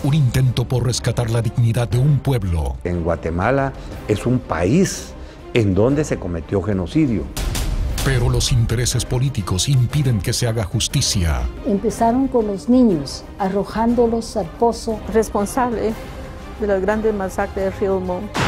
Un intento por rescatar la dignidad de un pueblo. En Guatemala es un país en donde se cometió genocidio. Pero los intereses políticos impiden que se haga justicia. Empezaron con los niños, arrojándolos al pozo. Responsable de la grande masacre de Río Montt.